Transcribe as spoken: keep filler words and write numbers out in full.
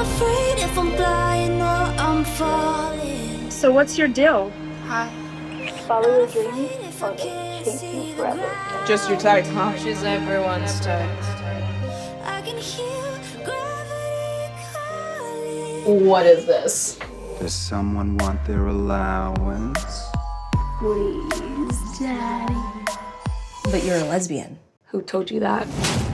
afraid if I'm flying or I'm falling. So what's your deal? Hi. Follow your dreams or it'll change you forever. Just your type, huh? She's everyone's type. I can hear gravity calling. What is this? Does someone want their allowance? Please, Daddy. But you're a lesbian. Who told you that?